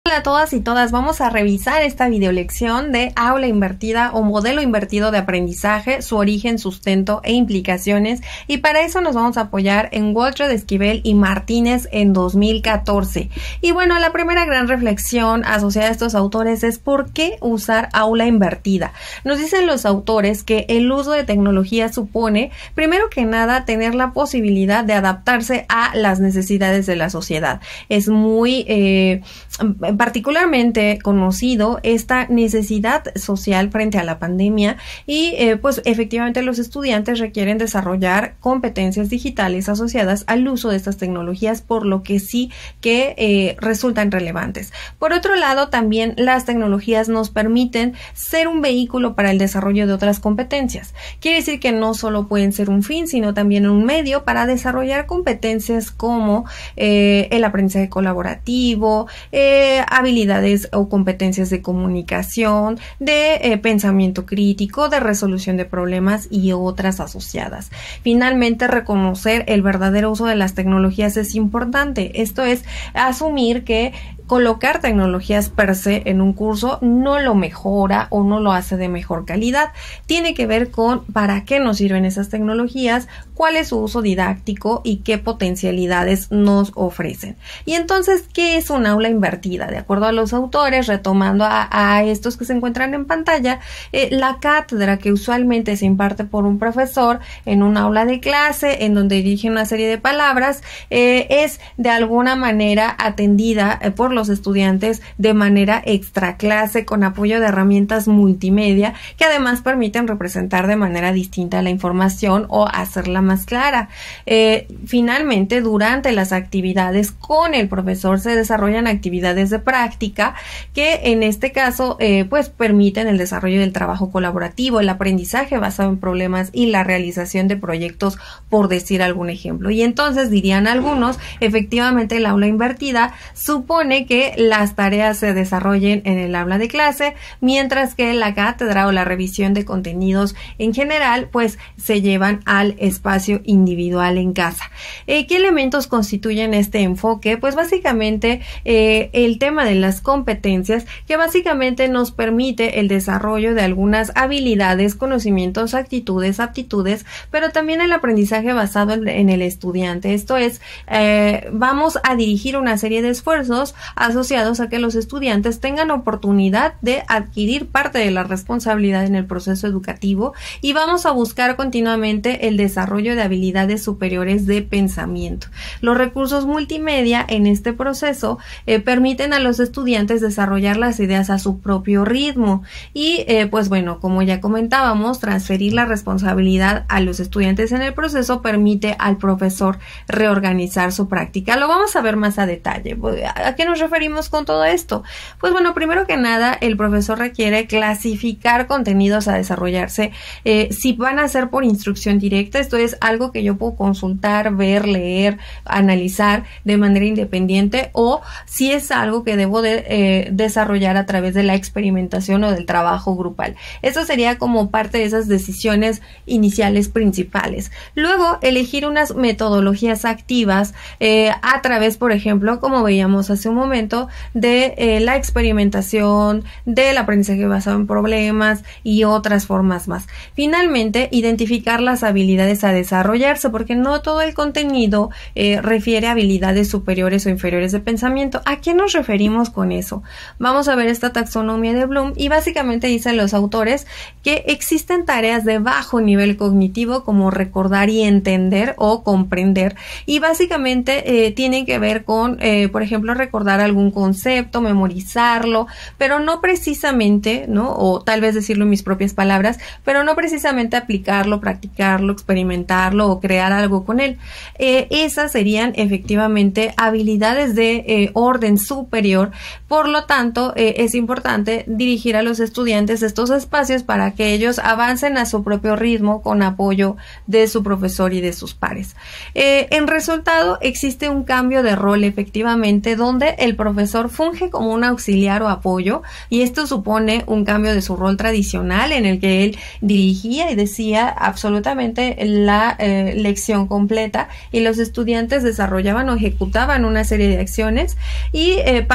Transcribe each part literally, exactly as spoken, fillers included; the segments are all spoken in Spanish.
Hola a todas y todas, vamos a revisar esta videolección de aula invertida o modelo invertido de aprendizaje, su origen, sustento e implicaciones, y para eso nos vamos a apoyar en Walter, Esquivel y Martínez en dos mil catorce. Y bueno, la primera gran reflexión asociada a estos autores es ¿por qué usar aula invertida? Nos dicen los autores que el uso de tecnología supone, primero que nada, tener la posibilidad de adaptarse a las necesidades de la sociedad. Es muy eh, particularmente conocido esta necesidad social frente a la pandemia y eh, pues efectivamente los estudiantes requieren desarrollar competencias digitales asociadas al uso de estas tecnologías, por lo que sí que eh, resultan relevantes. Por otro lado, también las tecnologías nos permiten ser un vehículo para el desarrollo de otras competencias. Quiere decir que no solo pueden ser un fin, sino también un medio para desarrollar competencias como eh, el aprendizaje colaborativo, eh, habilidades o competencias de comunicación, de eh, pensamiento crítico, de resolución de problemas y otras asociadas. Finalmente, reconocer el verdadero uso de las tecnologías es importante. Esto es asumir que colocar tecnologías per se en un curso no lo mejora o no lo hace de mejor calidad. Tiene que ver con para qué nos sirven esas tecnologías, cuál es su uso didáctico y qué potencialidades nos ofrecen. Y entonces, ¿qué es un aula invertida? De acuerdo a los autores, retomando a, a estos que se encuentran en pantalla, eh, la cátedra que usualmente se imparte por un profesor en un aula de clase, en donde dirige una serie de palabras, eh, es de alguna manera atendida eh, por los estudiantes de manera extra clase, con apoyo de herramientas multimedia que además permiten representar de manera distinta la información o hacerla más clara. Eh, finalmente, durante las actividades con el profesor se desarrollan actividades de práctica que en este caso eh, pues permiten el desarrollo del trabajo colaborativo, el aprendizaje basado en problemas y la realización de proyectos, por decir algún ejemplo. Y entonces dirían algunos, efectivamente el aula invertida supone que las tareas se desarrollen en el aula de clase, mientras que la cátedra o la revisión de contenidos en general pues se llevan al espacio individual en casa. Eh, ¿Qué elementos constituyen este enfoque? Pues básicamente eh, el tema de las competencias, que básicamente nos permite el desarrollo de algunas habilidades, conocimientos, actitudes, aptitudes, pero también el aprendizaje basado en, en el estudiante. Esto es, eh, vamos a dirigir una serie de esfuerzos asociados a que los estudiantes tengan oportunidad de adquirir parte de la responsabilidad en el proceso educativo, y vamos a buscar continuamente el desarrollo de habilidades superiores de pensamiento. Los recursos multimedia en este proceso eh, permiten a los estudiantes desarrollar las ideas a su propio ritmo y eh, pues bueno, como ya comentábamos, transferir la responsabilidad a los estudiantes en el proceso permite al profesor reorganizar su práctica. Lo vamos a ver más a detalle. ¿A qué nos referimos con todo esto? Pues bueno, primero que nada, el profesor requiere clasificar contenidos a desarrollarse. Eh, si van a ser por instrucción directa, esto es algo que yo puedo consultar, ver, leer, analizar de manera independiente, o si es algo que debo de eh, desarrollar a través de la experimentación o del trabajo grupal. Esto sería como parte de esas decisiones iniciales principales. Luego, elegir unas metodologías activas eh, a través, por ejemplo, como veíamos hace un momento, de eh, la experimentación, del aprendizaje basado en problemas y otras formas más. Finalmente, identificar las habilidades a desarrollarse, porque no todo el contenido eh, refiere a habilidades superiores o inferiores de pensamiento. ¿A qué nos referimos con eso? Vamos a ver esta taxonomía de Bloom y básicamente dicen los autores que existen tareas de bajo nivel cognitivo como recordar y entender o comprender, y básicamente eh, tienen que ver con, eh, por ejemplo, recordar algún concepto, memorizarlo, pero no precisamente, ¿no? O tal vez decirlo en mis propias palabras, pero no precisamente aplicarlo, practicarlo, experimentarlo o crear algo con él. Eh, esas serían efectivamente habilidades de eh, orden superior. Por lo tanto, eh, es importante dirigir a los estudiantes estos espacios para que ellos avancen a su propio ritmo con apoyo de su profesor y de sus pares. Eh, en resultado, existe un cambio de rol efectivamente, donde el profesor funge como un auxiliar o apoyo, y esto supone un cambio de su rol tradicional en el que él dirigía y decía absolutamente la eh, lección completa, y los estudiantes desarrollaban o ejecutaban una serie de acciones, y eh,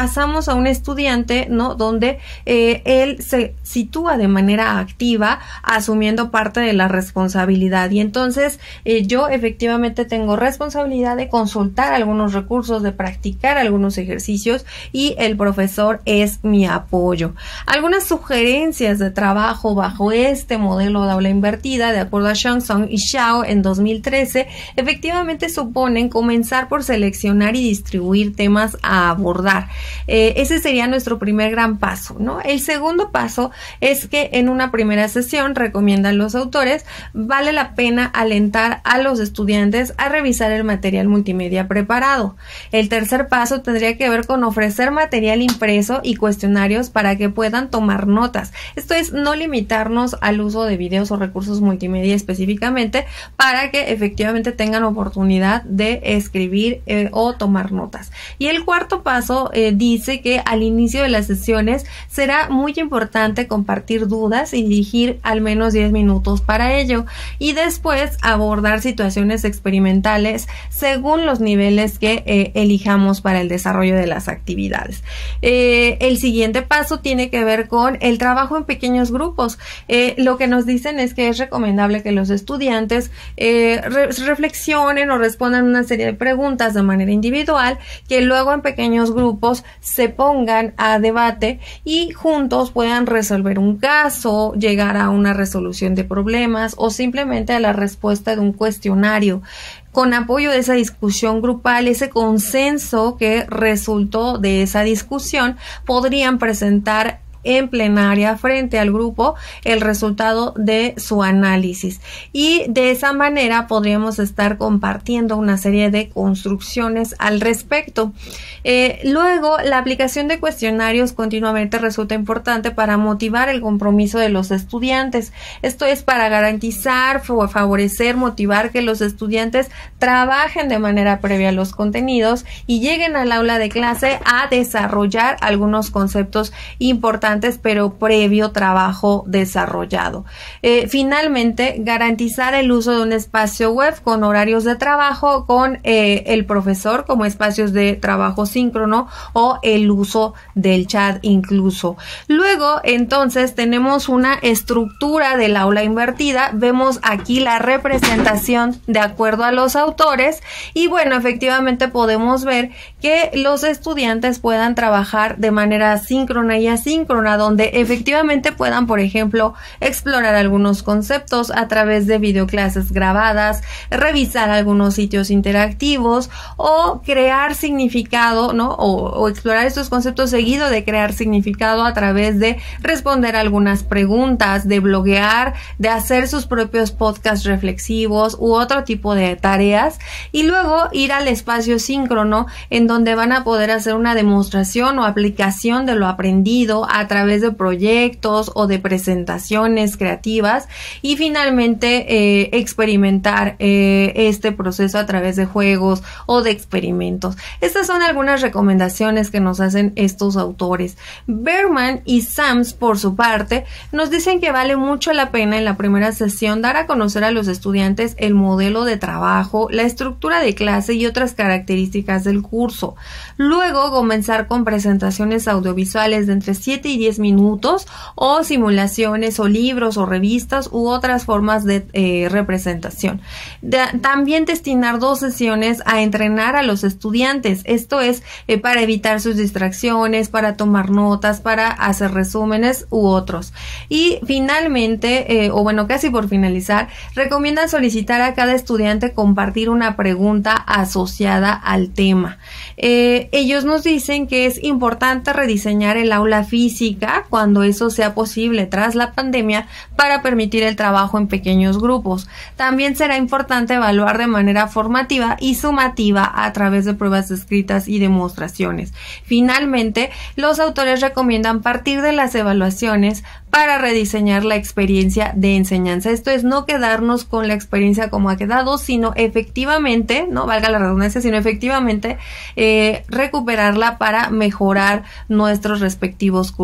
pasamos a un estudiante, ¿no? Donde eh, él se sitúa de manera activa, asumiendo parte de la responsabilidad. Y entonces eh, yo efectivamente tengo responsabilidad de consultar algunos recursos, de practicar algunos ejercicios, y el profesor es mi apoyo. Algunas sugerencias de trabajo bajo este modelo de aula invertida, de acuerdo a Shangsong y Xiao en dos mil trece, efectivamente suponen comenzar por seleccionar y distribuir temas a abordar. Eh, ese sería nuestro primer gran paso, ¿no? El segundo paso es que en una primera sesión, recomiendan los autores, vale la pena alentar a los estudiantes a revisar el material multimedia preparado. El tercer paso tendría que ver con ofrecer material impreso y cuestionarios para que puedan tomar notas. Esto es, no limitarnos al uso de videos o recursos multimedia específicamente, para que efectivamente tengan oportunidad de escribir eh, o tomar notas. Y el cuarto paso eh, dice que al inicio de las sesiones será muy importante compartir dudas y dirigir al menos diez minutos para ello, y después abordar situaciones experimentales según los niveles que eh, elijamos para el desarrollo de las actividades. Eh, el siguiente paso tiene que ver con el trabajo en pequeños grupos. Eh, lo que nos dicen es que es recomendable que los estudiantes eh, re reflexionen o respondan una serie de preguntas de manera individual, que luego en pequeños grupos se pongan a debate y juntos puedan resolver un caso, llegar a una resolución de problemas o simplemente a la respuesta de un cuestionario. Con apoyo de esa discusión grupal, ese consenso que resultó de esa discusión, podrían presentar en plenaria frente al grupo el resultado de su análisis, y de esa manera podríamos estar compartiendo una serie de construcciones al respecto. Eh, luego, la aplicación de cuestionarios continuamente resulta importante para motivar el compromiso de los estudiantes. Esto es para garantizar, favorecer, motivar que los estudiantes trabajen de manera previa a los contenidos y lleguen al aula de clase a desarrollar algunos conceptos importantes, pero previo trabajo desarrollado. Eh, finalmente, garantizar el uso de un espacio web con horarios de trabajo con eh, el profesor como espacios de trabajo síncrono, o el uso del chat incluso. Luego, entonces, tenemos una estructura del aula invertida. Vemos aquí la representación de acuerdo a los autores, y bueno, efectivamente podemos ver que los estudiantes puedan trabajar de manera síncrona y asíncrona, donde efectivamente puedan, por ejemplo, explorar algunos conceptos a través de videoclases grabadas, revisar algunos sitios interactivos o crear significado, ¿no? O, o explorar estos conceptos seguido de crear significado a través de responder algunas preguntas, de bloguear, de hacer sus propios podcasts reflexivos u otro tipo de tareas, y luego ir al espacio síncrono, en donde van a poder hacer una demostración o aplicación de lo aprendido a través de proyectos o de presentaciones creativas, y finalmente eh, experimentar eh, este proceso a través de juegos o de experimentos. Estas son algunas recomendaciones que nos hacen estos autores. Berman y Sams, por su parte, nos dicen que vale mucho la pena en la primera sesión dar a conocer a los estudiantes el modelo de trabajo, la estructura de clase y otras características del curso. Luego comenzar con presentaciones audiovisuales de entre siete y diez minutos, o simulaciones o libros o revistas u otras formas de eh, representación. De, también destinar dos sesiones a entrenar a los estudiantes. Esto es eh, para evitar sus distracciones, para tomar notas, para hacer resúmenes u otros. Y finalmente, eh, o bueno, casi por finalizar, recomiendan solicitar a cada estudiante compartir una pregunta asociada al tema. Eh, ellos nos dicen que es importante rediseñar el aula física cuando eso sea posible tras la pandemia, para permitir el trabajo en pequeños grupos. También será importante evaluar de manera formativa y sumativa a través de pruebas escritas y demostraciones. Finalmente, los autores recomiendan partir de las evaluaciones para rediseñar la experiencia de enseñanza. Esto es, no quedarnos con la experiencia como ha quedado, sino efectivamente, no valga la redundancia, sino efectivamente eh, recuperarla para mejorar nuestros respectivos cursos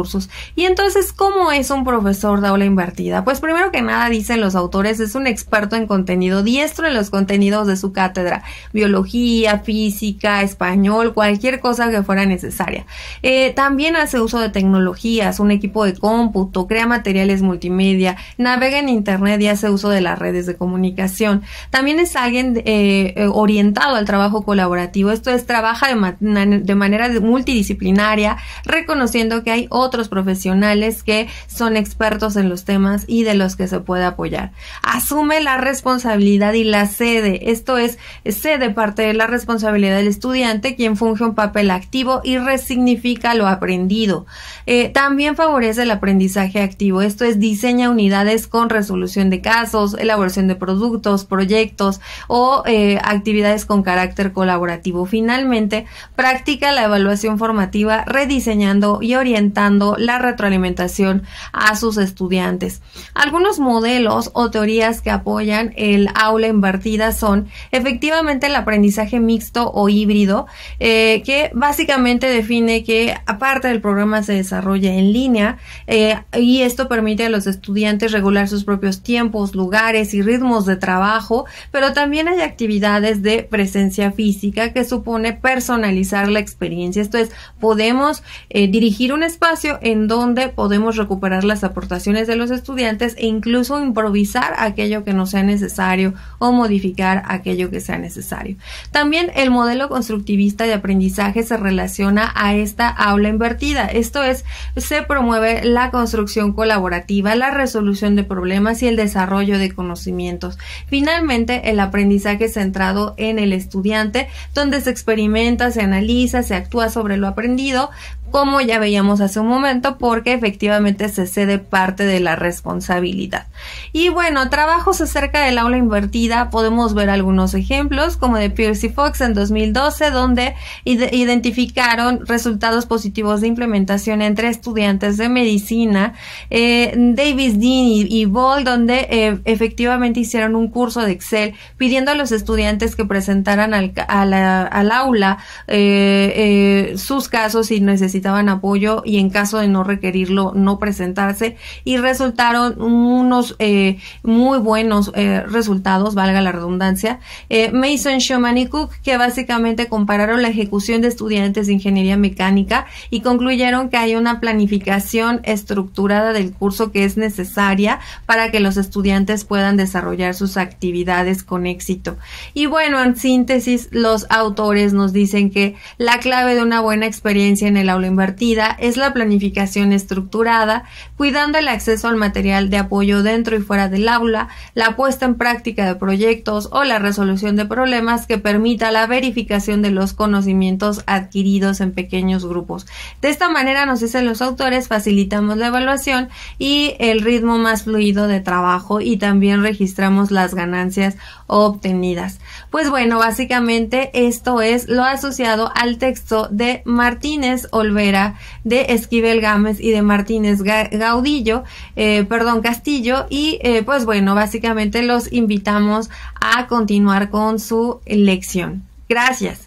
recursos. Y entonces, ¿cómo es un profesor de aula invertida? Pues primero que nada, dicen los autores, es un experto en contenido, diestro en los contenidos de su cátedra, biología, física, español, cualquier cosa que fuera necesaria. Eh, también hace uso de tecnologías, un equipo de cómputo, crea materiales multimedia, navega en internet y hace uso de las redes de comunicación. También es alguien eh, orientado al trabajo colaborativo, esto es, trabaja de, ma de manera multidisciplinaria, reconociendo que hay otros profesionales que son expertos en los temas y de los que se puede apoyar. Asume la responsabilidad y la cede, esto es, cede parte de la responsabilidad del estudiante, quien funge un papel activo y resignifica lo aprendido. Eh, también favorece el aprendizaje activo, esto es, diseña unidades con resolución de casos, elaboración de productos, proyectos o eh, actividades con carácter colaborativo. Finalmente, practica la evaluación formativa, rediseñando y orientando la retroalimentación a sus estudiantes. Algunos modelos o teorías que apoyan el aula invertida son efectivamente el aprendizaje mixto o híbrido, eh, que básicamente define que aparte del programa se desarrolla en línea eh, y esto permite a los estudiantes regular sus propios tiempos, lugares y ritmos de trabajo, pero también hay actividades de presencia física que supone personalizar la experiencia. Esto es, podemos eh, dirigir un espacio en donde podemos recuperar las aportaciones de los estudiantes e incluso improvisar aquello que no sea necesario o modificar aquello que sea necesario. También el modelo constructivista de aprendizaje se relaciona a esta aula invertida. Esto es, se promueve la construcción colaborativa, la resolución de problemas y el desarrollo de conocimientos. Finalmente, el aprendizaje centrado en el estudiante, donde se experimenta, se analiza, se actúa sobre lo aprendido, como ya veíamos hace un momento, porque efectivamente se cede parte de la responsabilidad. Y bueno, trabajos acerca del aula invertida, podemos ver algunos ejemplos, como de Pierce y Fox en dos mil doce, donde id identificaron resultados positivos de implementación entre estudiantes de medicina, eh, Davis, Dean y, y Ball, donde eh, efectivamente hicieron un curso de Excel pidiendo a los estudiantes que presentaran al, a la, al aula eh, eh, sus casos y necesidades necesitaban apoyo y en caso de no requerirlo no presentarse, y resultaron unos eh, muy buenos eh, resultados, valga la redundancia. eh, Mason, Schumann y Cook, que básicamente compararon la ejecución de estudiantes de ingeniería mecánica y concluyeron que hay una planificación estructurada del curso que es necesaria para que los estudiantes puedan desarrollar sus actividades con éxito. Y bueno, en síntesis, los autores nos dicen que la clave de una buena experiencia en el aula invertida es la planificación estructurada, cuidando el acceso al material de apoyo dentro y fuera del aula, la puesta en práctica de proyectos o la resolución de problemas que permita la verificación de los conocimientos adquiridos en pequeños grupos. De esta manera, nos dicen los autores, facilitamos la evaluación y el ritmo más fluido de trabajo, y también registramos las ganancias obtenidas. Pues bueno, básicamente esto es lo asociado al texto de Martínez Olvera, de Esquivel Gámez y de Martínez Gaudillo, eh, perdón, Castillo, y eh, pues bueno, básicamente los invitamos a continuar con su lección. Gracias.